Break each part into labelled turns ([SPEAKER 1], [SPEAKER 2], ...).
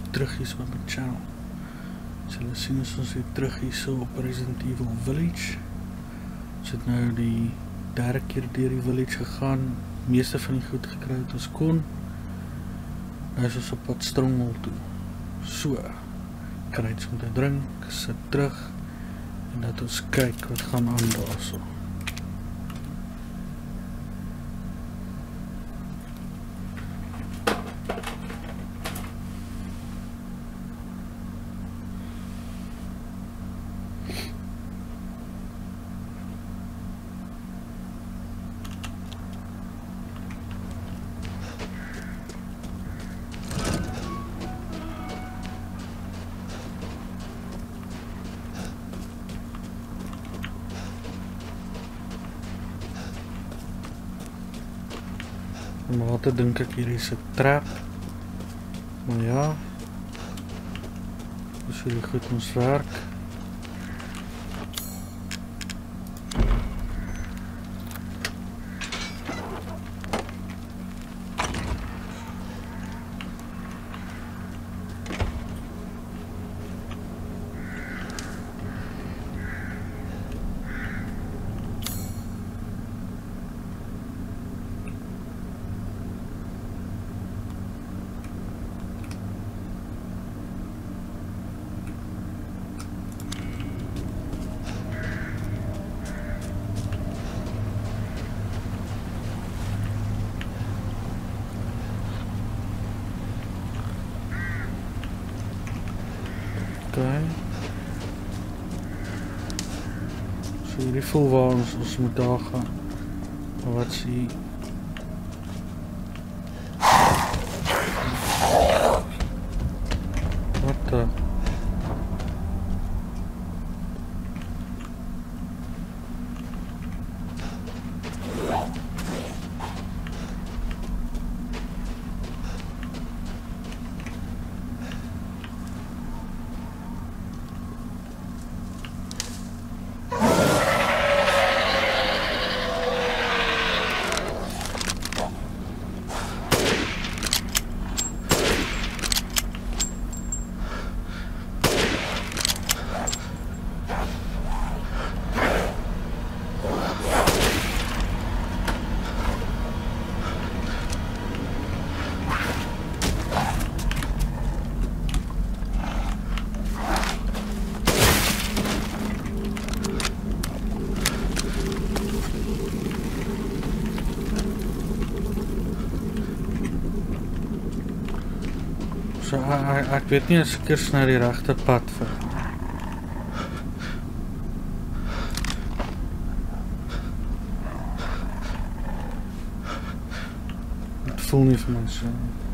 [SPEAKER 1] terug hier so op my channel. So julle sien ons weer terug hier so op Resident Evil Village. Ons het nou die derde keer deur die village gegaan, meeste van die goed gekry wat ons kon. Nou is ons op pad Stronghold toe. So, kry iets om te drink, sit terug en dat ons kyk wat gaan aan daar so. Maar altijd denk ek hier is 'n trap. Maar ja, dis hier goed ons werk. So hierdie voel waar ons moet daar gaan. Maar wat sê wat the So, ek weet nie as ek eers na die regte pad vir. Het voel nie vir my so.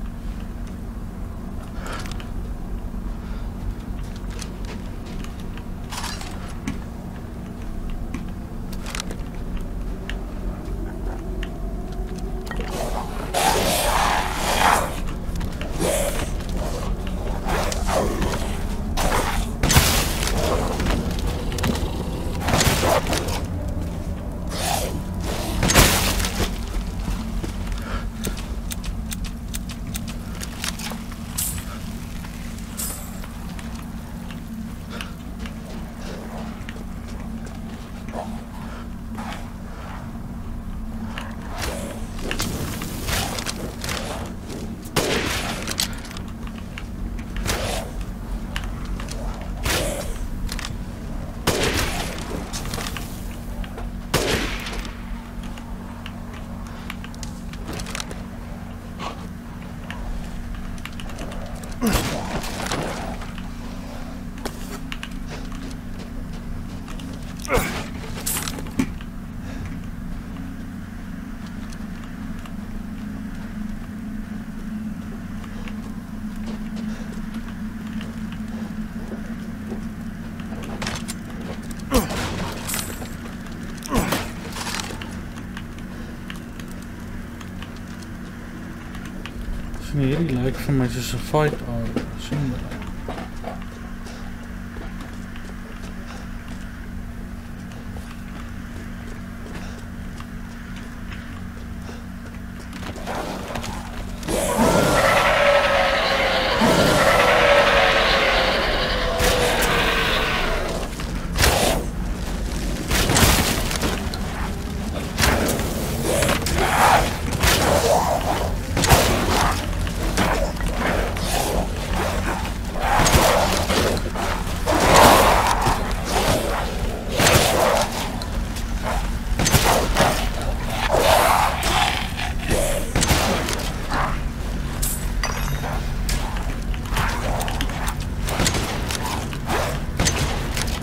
[SPEAKER 1] Hierdie lyk vir my soos 'n fight area, sien jy?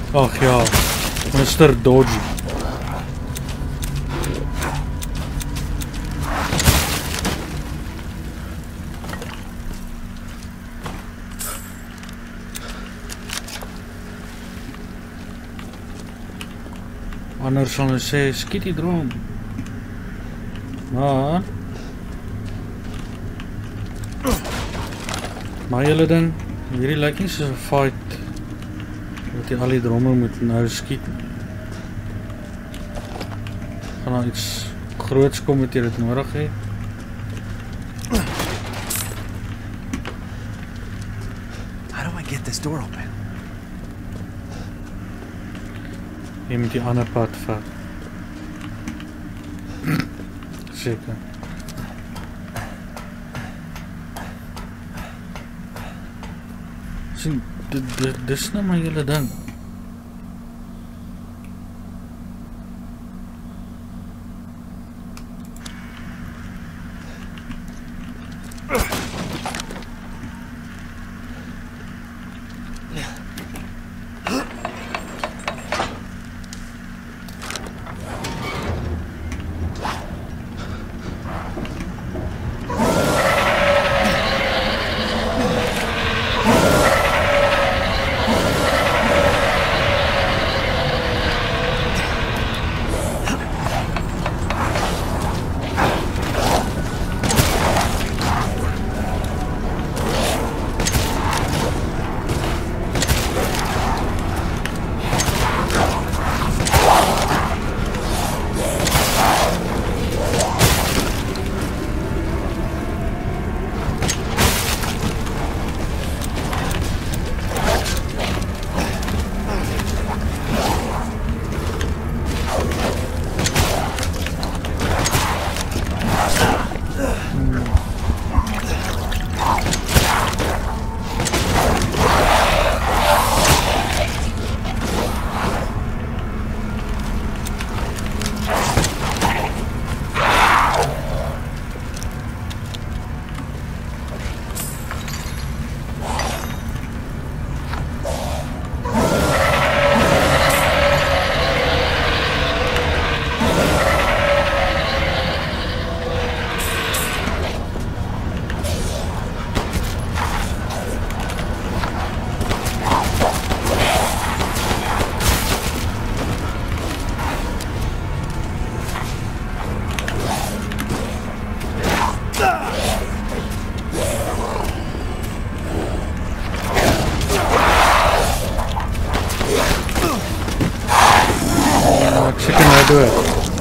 [SPEAKER 1] Ach ja, Mr. Dodgy. Anders sal hulle sê, skiet die droom. Maar julle ding, hierdie lyk nie soos 'n fight dat jy al die dromme moet nou skiet. Gaan nou iets groots kom wat jy dit nodig het.
[SPEAKER 2] How do I get this door open?
[SPEAKER 1] Jy moet die ander pad vat. Seker. Sien, dis nou maar julle ding. Do it.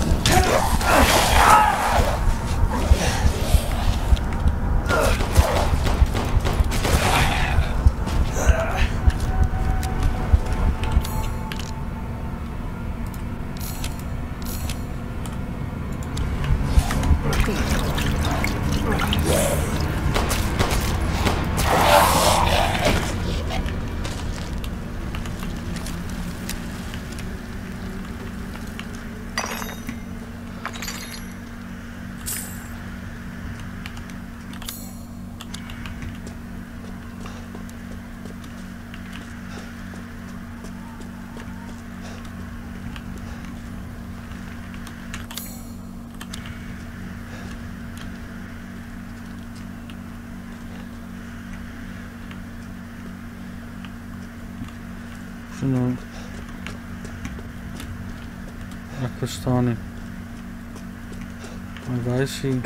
[SPEAKER 1] Nou, ek verstaan nie. Maar waar is hy?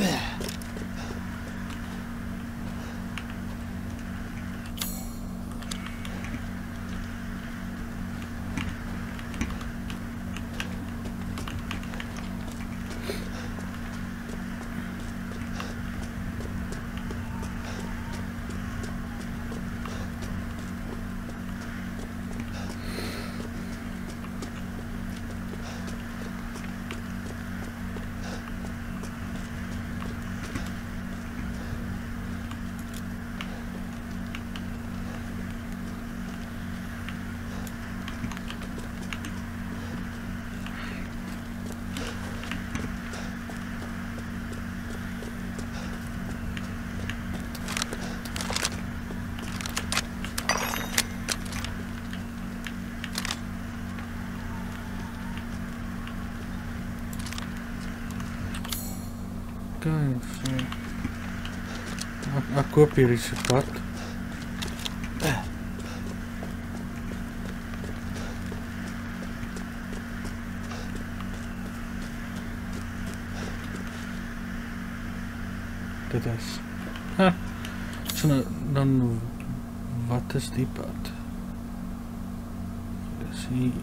[SPEAKER 1] Okay, so ek koop hierdie se pad. Dit is. So dan wat is die pad? Dis hier.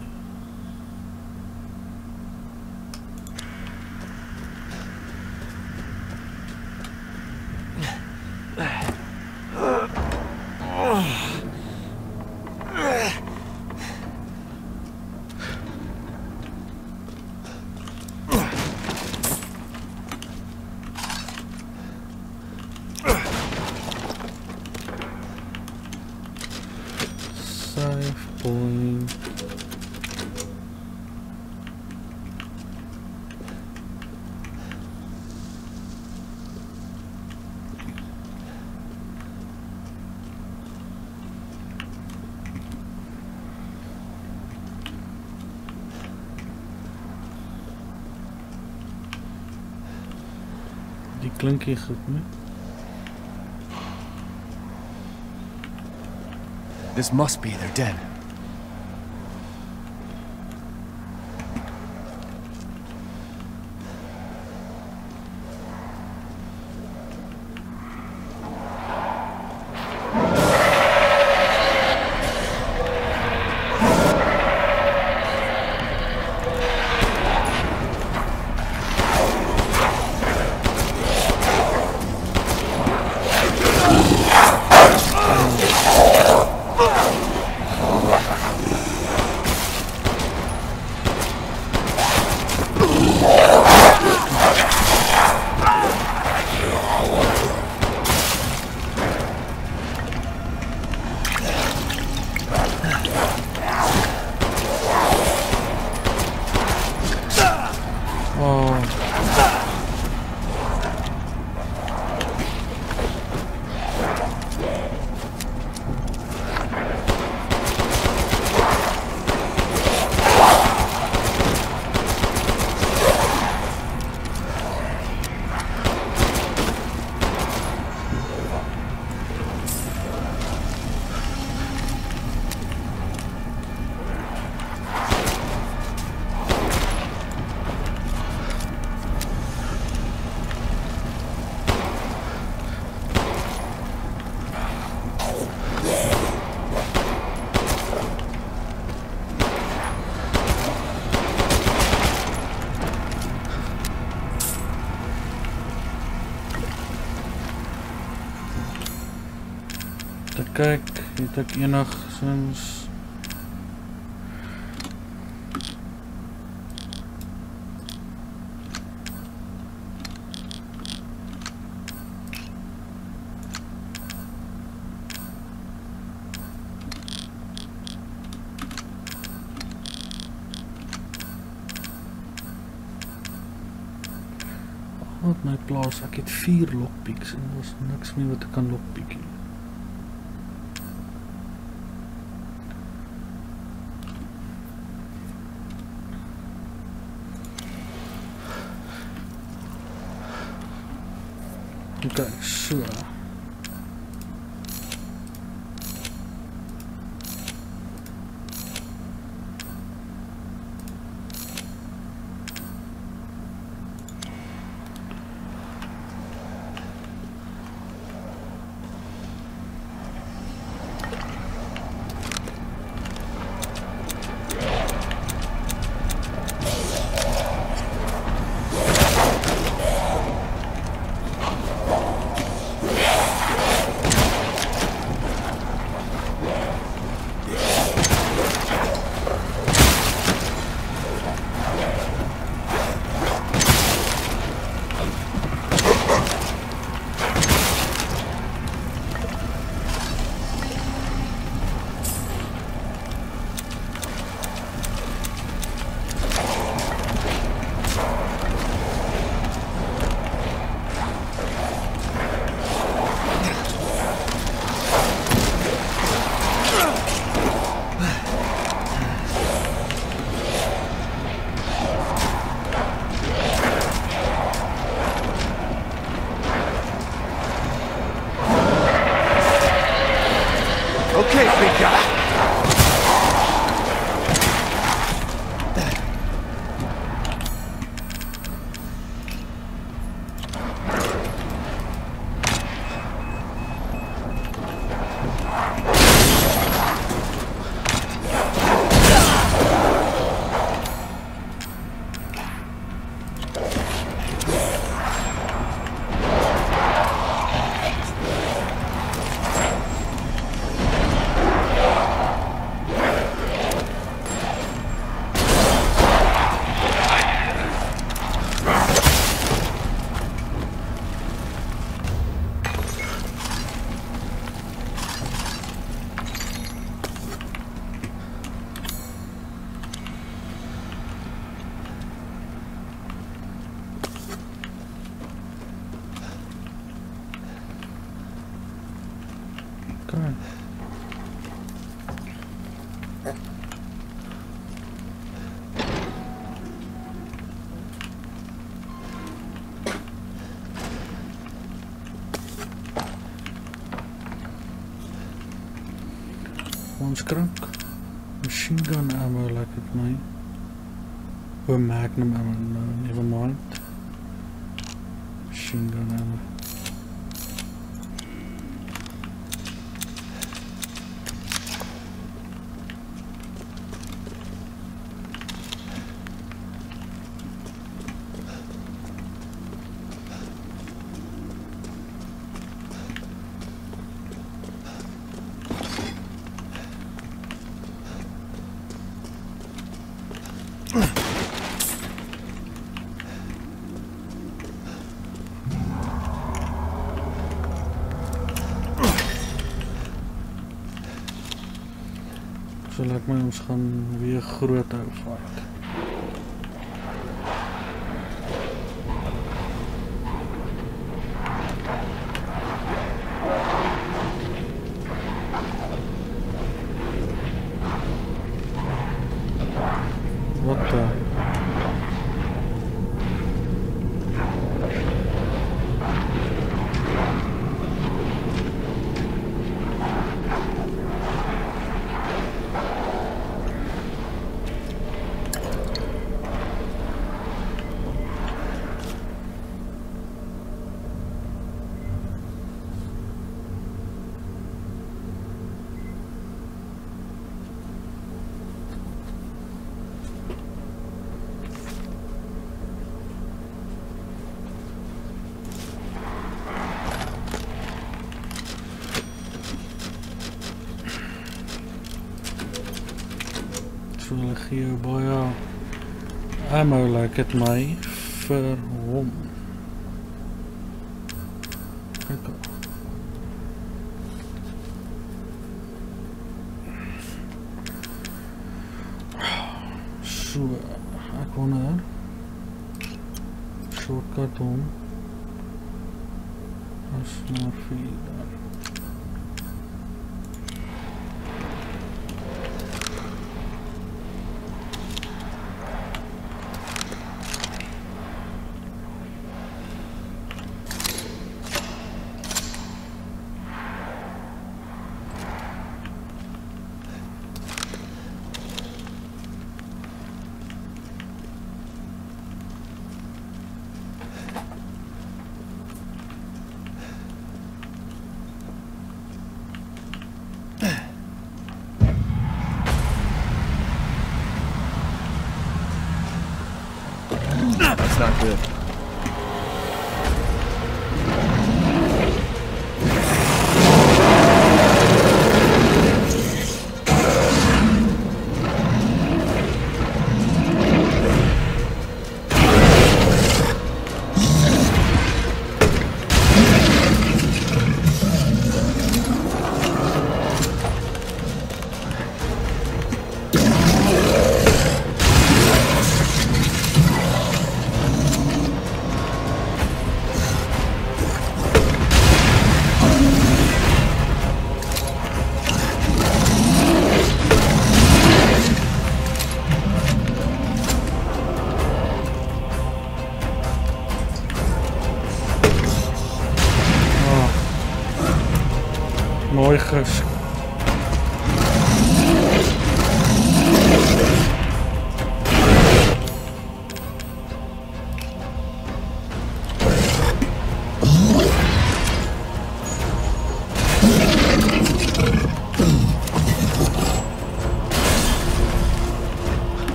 [SPEAKER 1] Save point. Die klinkie goed, né?
[SPEAKER 2] This must be their den.
[SPEAKER 1] Kyk, het ek enigstens op my plaas, ek het 4 lockpicks en daar's niks meer wat ek kan lockpick nie. Okay, so. ons krank. Machine gun ammo like it my. Oh, magnum ammo, no, never mind. Machine gun ammo. So lyk my ons gaan weer groot hou fight. What the? So hulle gee jou baie ammo like it my vir hom. Kyk al. So, ek wonder shortcut hom as maar 4 dan.
[SPEAKER 2] That's not good.
[SPEAKER 1] Mooi ges.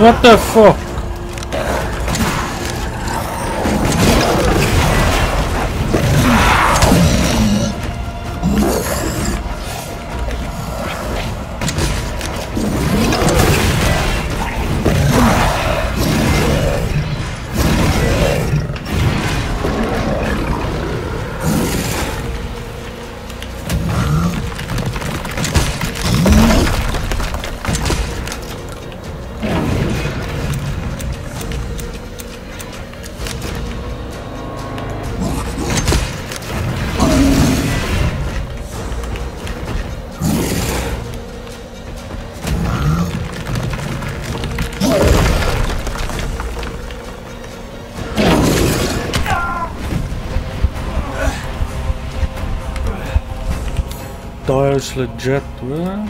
[SPEAKER 1] What the fuck? Dial's legit, hoor.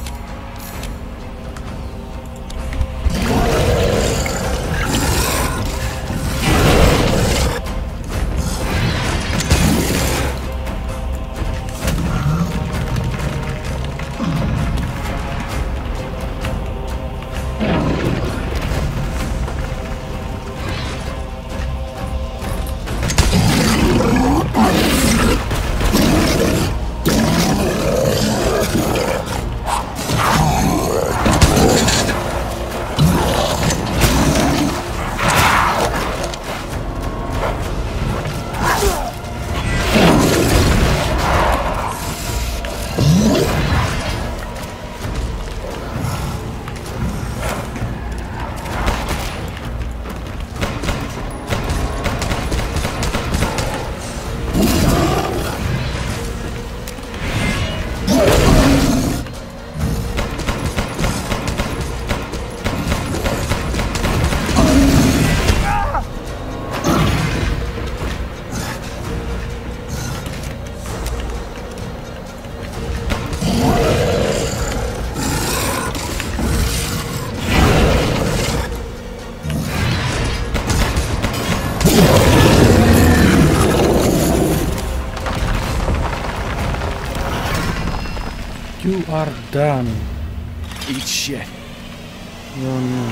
[SPEAKER 1] You are done.
[SPEAKER 2] Eat shit.
[SPEAKER 1] No, no.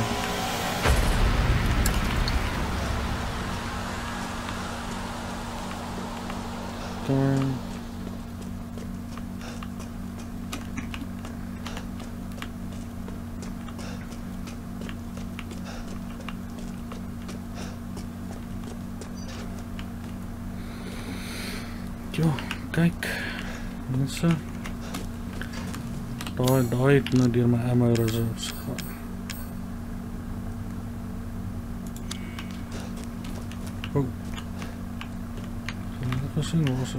[SPEAKER 1] Darn. Jo, kijk. Mensen. Daai het nou deur my ammo reserves gegaan. Oh. Wat was dit? Was.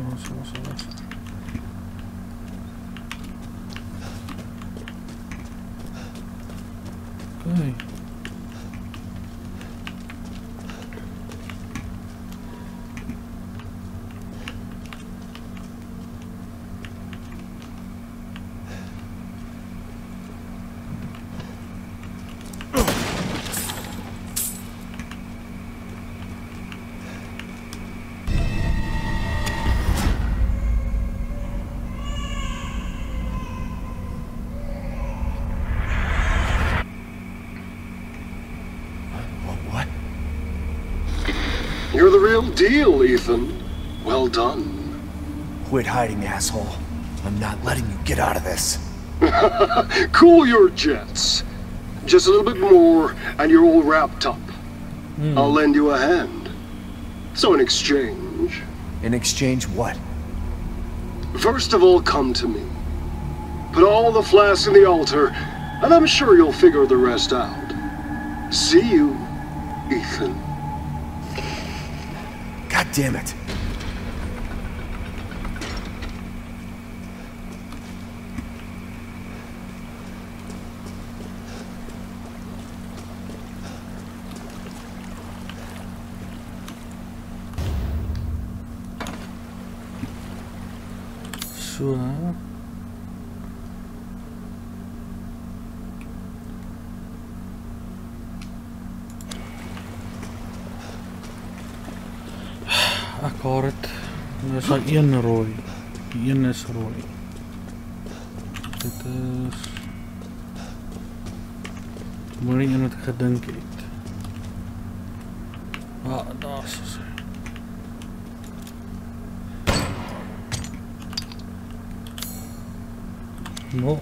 [SPEAKER 1] Okay.
[SPEAKER 3] You're the real deal, Ethan. Well done.
[SPEAKER 2] Quit hiding, asshole. I'm not letting you get out of this.
[SPEAKER 3] Cool your jets. Just a little bit more, and you're all wrapped up. I'll lend you a hand. So in exchange...
[SPEAKER 2] In exchange what?
[SPEAKER 3] First of all, come to me. Put all the flasks in the altar, and I'm sure you'll figure the rest out. See you, Ethan.
[SPEAKER 2] God damn it.
[SPEAKER 1] So. Ek hoor het. Er is al een rooi. Die een is rooi. Dit is... Maar nie een wat ek gedink het. Ah, daar is sy. No.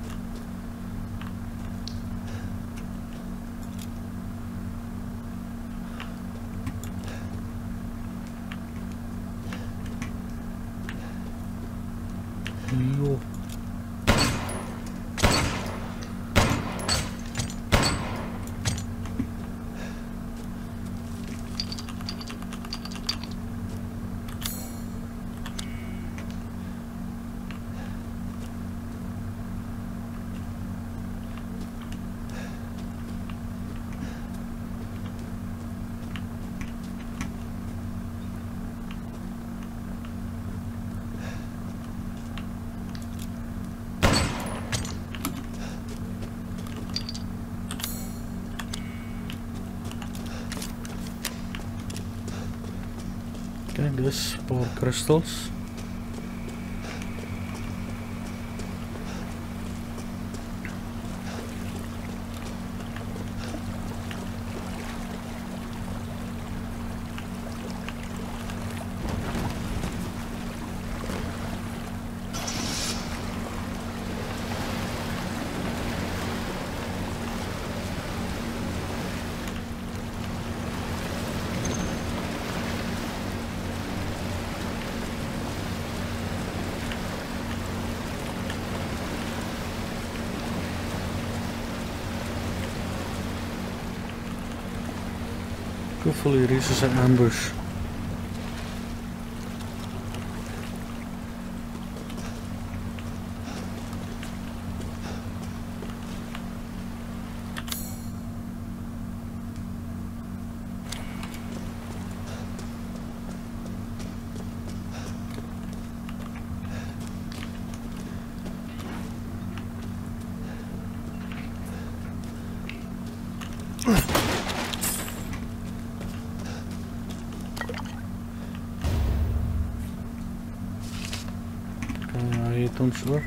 [SPEAKER 1] Jo. Kijk, dus een paar crystals. Ik voel hier is een ambush. Hij heeft ons hoor.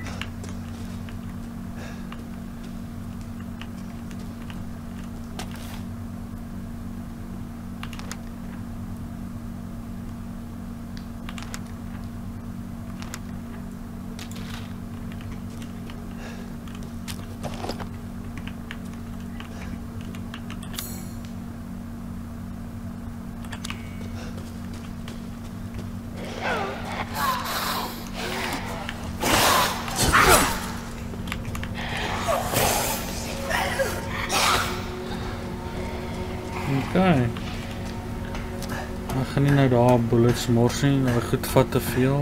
[SPEAKER 1] Okay. Ek gaan nie nou daar bullets mors nie, nou goed vat te veel.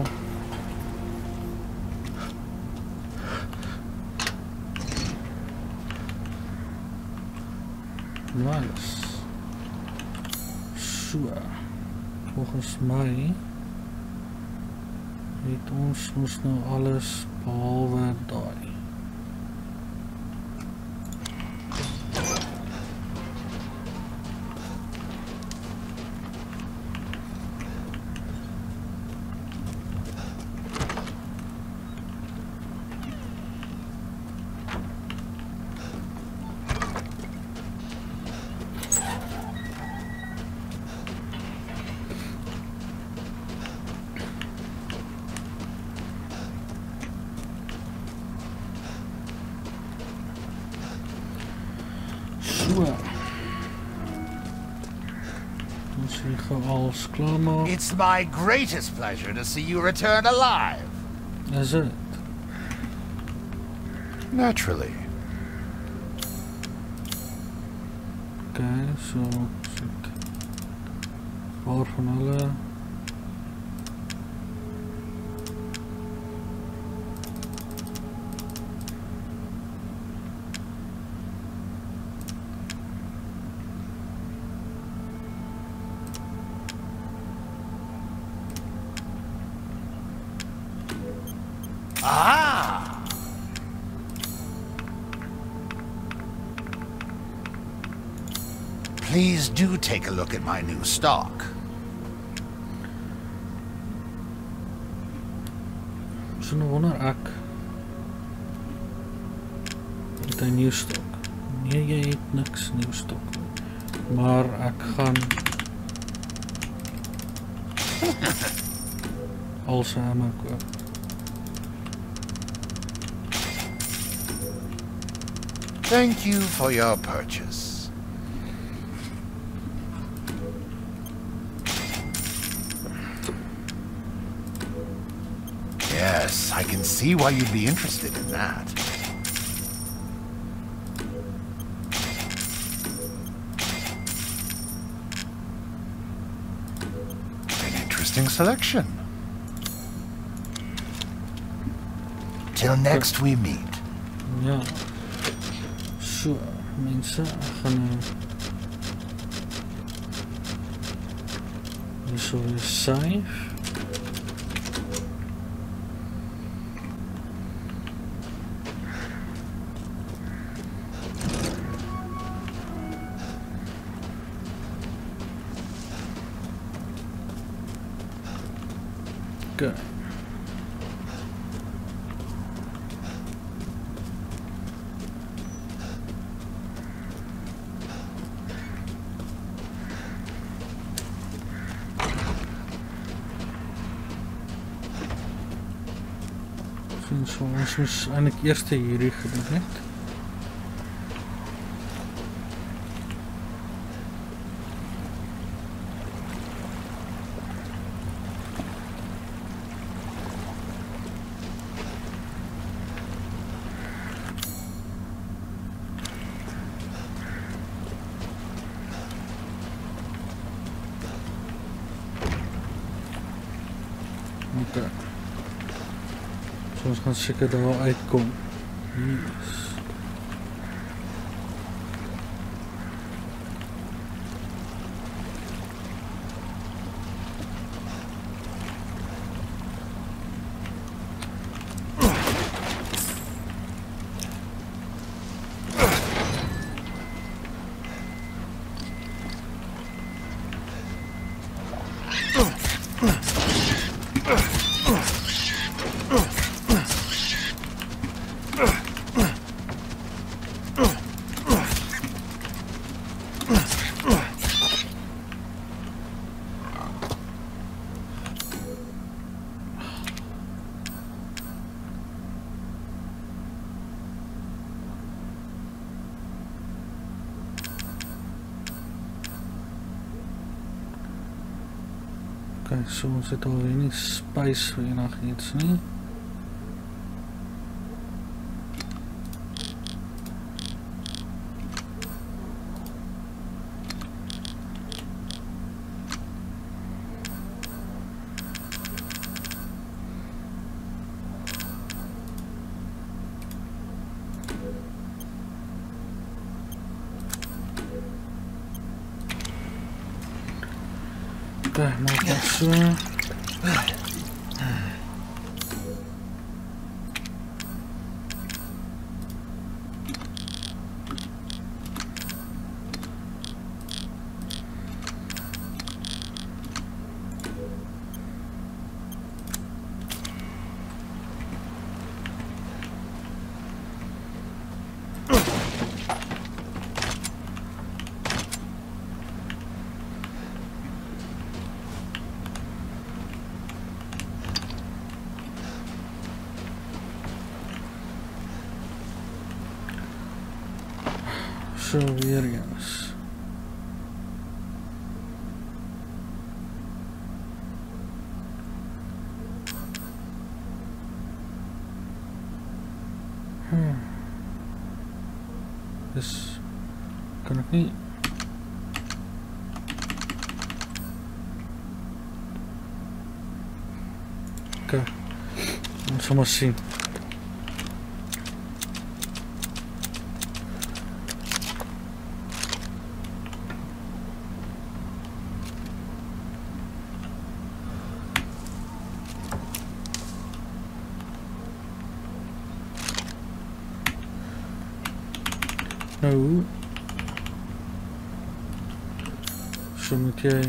[SPEAKER 1] Nice. So. Volgens my het ons nou alles behalwe daai.
[SPEAKER 4] It's my greatest pleasure to see you return alive.
[SPEAKER 1] Is it?
[SPEAKER 4] Naturally.
[SPEAKER 1] Okay, so waar van hulle
[SPEAKER 4] Ah! Please do take a look at my new stock.
[SPEAKER 1] So nou wonder ek met 'n nuwe stok. Nee, jy het niks nieuw stok. Maar ek gaan al sy ammo koop.
[SPEAKER 4] Thank you for your purchase. Yes, I can see why you'd be interested in that. An interesting selection. Till next we meet.
[SPEAKER 1] Ja. So, mense, ek gaan hier so weer save. Okay. So, ons moes eintlik eers hierdie gedoen het. Okay. So ons gaan seker daar uitkom. Yes. Okay, so ons het alweer nie space vir enigiets nie. Okay, maak dat so. So weer eens. Dus kan ik niet. Oké, ons gaan maar zien. Nou, zo moet jij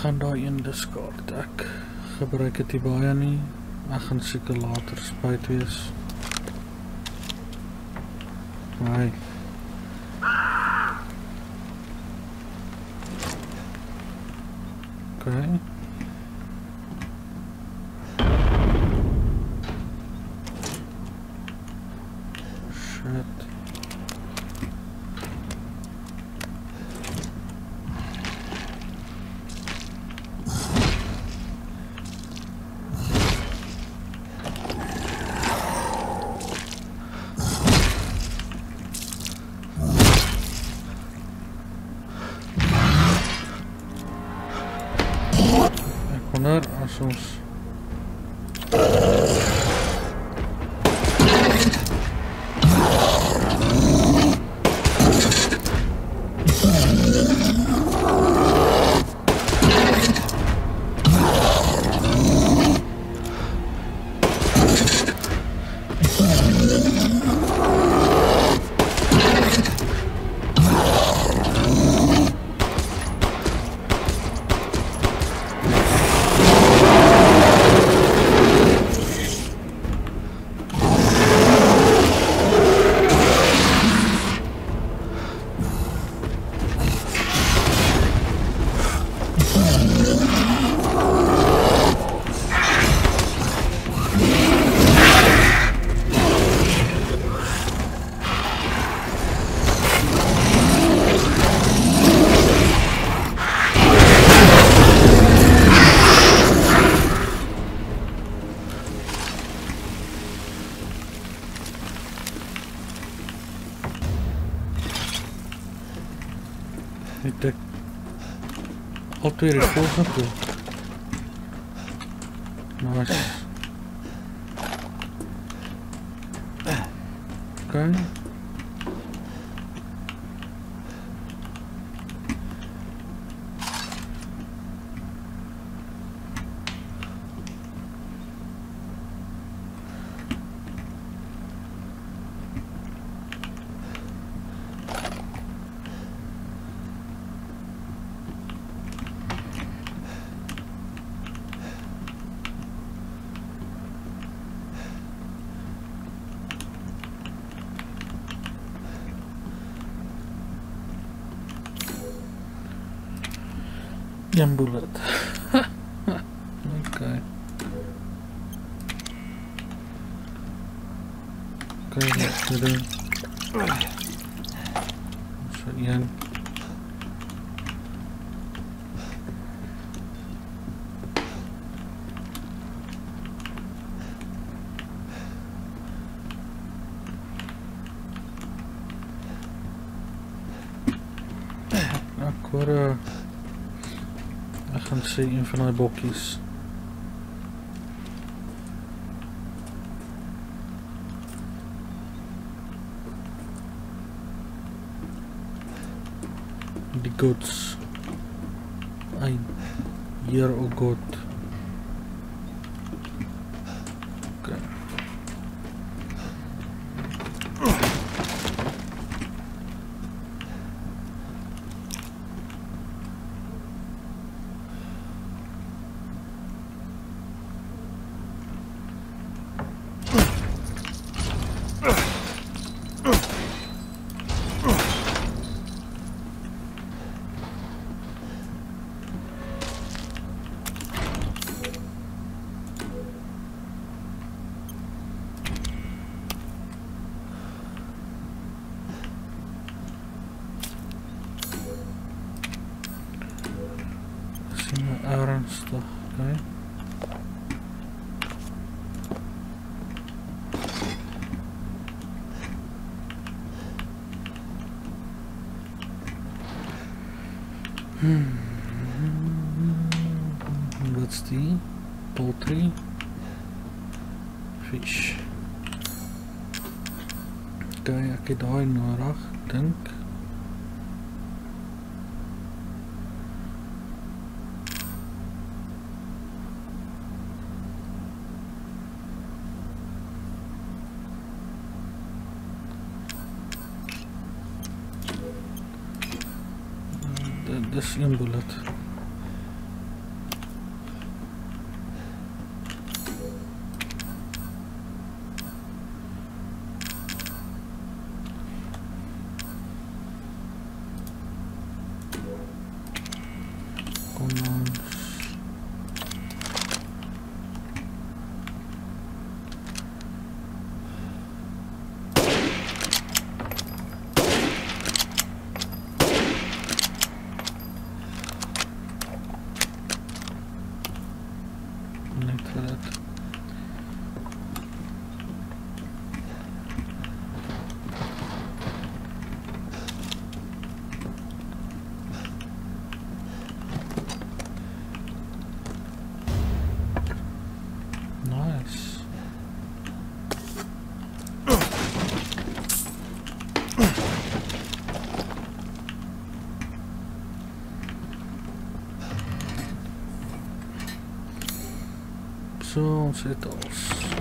[SPEAKER 1] gaan daai een discard. Ek gebruik dit nie baie nie. Ek gaan seker later spyt wees. Right. Okay. Shit. As ons het ek al twee records geklopt. Nice. Okay. Een bullet. Okay. Okay, let's do it. So een. Ek hoor ek gaan sê een van die bokkies. Die goats. Ein year o goat. Okay. Ernstig, okay. Wat's die? Poultry? Fish. Okay, ek het daai nodig, dink. Dis een bullet. So, ons het als.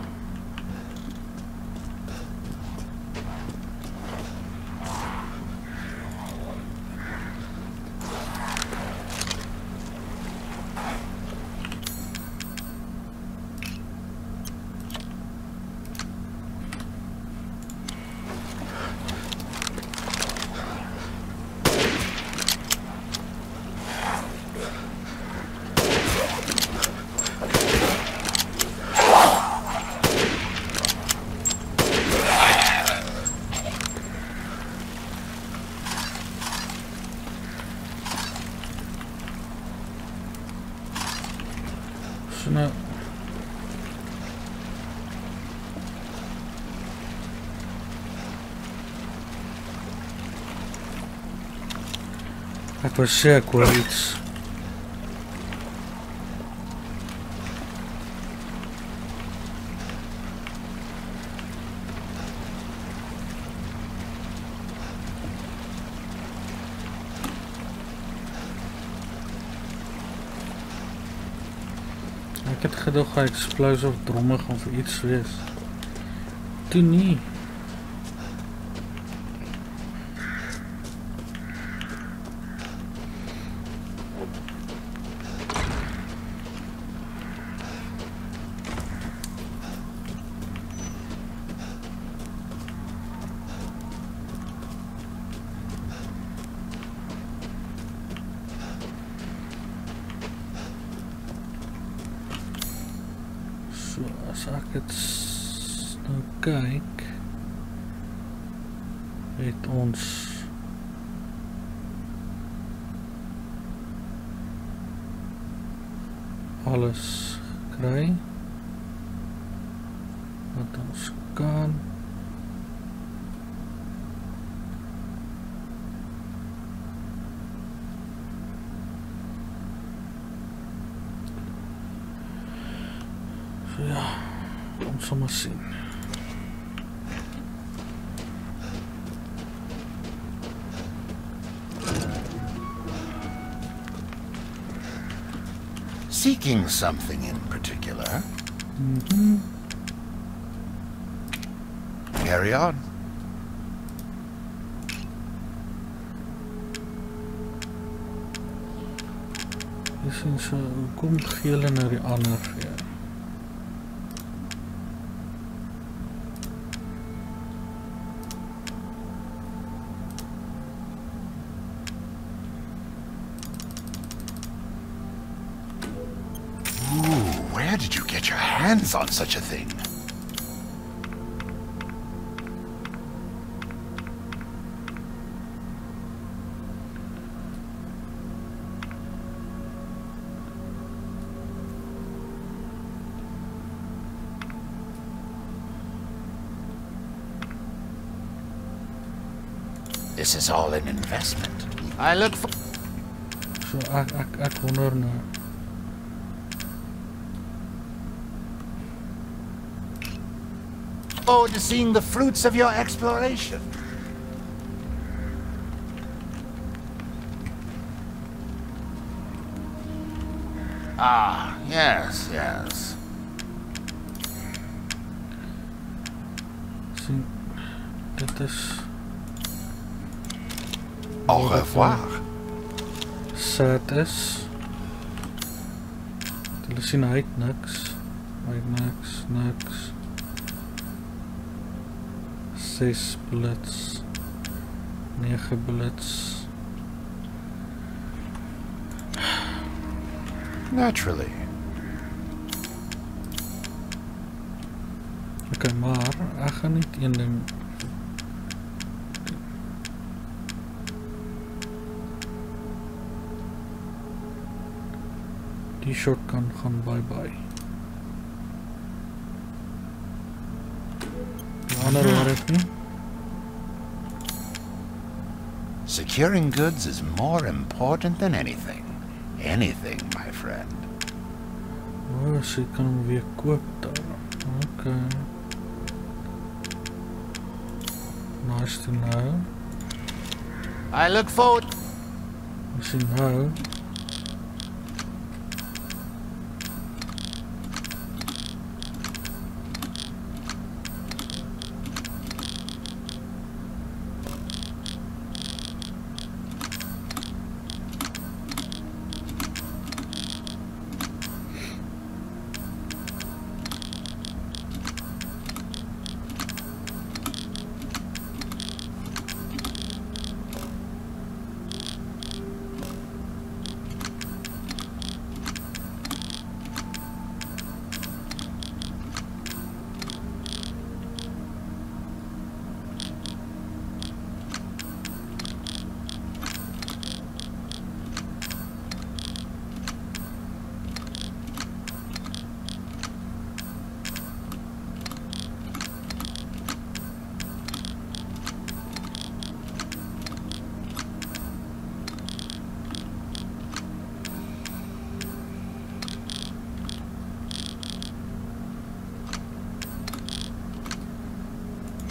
[SPEAKER 1] So nou ek was sê ek hoor iets. Ek het gedog hy explosive dromme gaan vir iets wees. Toe nie. So as ek het nou kyk, het ons alles gekry wat ons kan. So ja, ons sal maar sien.
[SPEAKER 4] Seeking something in particular? Carry on.
[SPEAKER 1] Dis en so, kom gee hulle na die ander vir jou.
[SPEAKER 4] Where did you get your hands on such a thing? This is all an investment. I look for...
[SPEAKER 1] So ek wonder nou.
[SPEAKER 4] forward to seeing the fruits of your exploration. Ah, yes, yes.
[SPEAKER 1] Sien, dit is...
[SPEAKER 4] Au revoir.
[SPEAKER 1] Sad is. Hulle sien hy het niks. Hy het niks, niks. 6 bullets. 9 bullets.
[SPEAKER 4] Naturally.
[SPEAKER 1] Okay, maar ek gaan net een ding. Die shotgun gaan bye-bye. Die ander waar ek nie.
[SPEAKER 4] Securing goods is more important than anything. Anything, my friend.
[SPEAKER 1] Oh, so ek kan hom weer koop daar. Okay. Nice to know.
[SPEAKER 4] I look forward.
[SPEAKER 1] As jy nou.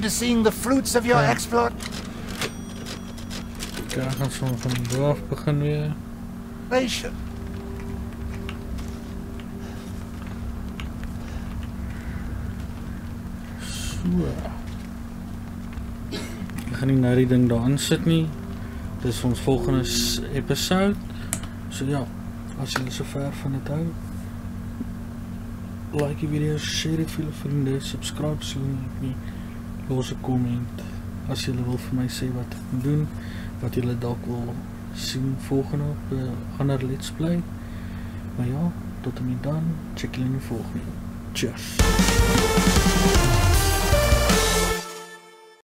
[SPEAKER 4] to seeing the fruits of your exploit?
[SPEAKER 1] Daar gaan ze van boven beginnen weer.
[SPEAKER 4] Patient.
[SPEAKER 1] So. Ek gaan nie nou die ding daarin sit nie. Dis ons volgende episode. So ja, as julle so ver van dit hou, like die video, share dit vir julle vriende, subscribe so nie, los 'n comment as julle wil vir my sê wat ek moet doen, wat julle dalk wil sien volgende op 'n ander let's play. Maar ja, tot en met dan, check julle in die volgende. Cheers.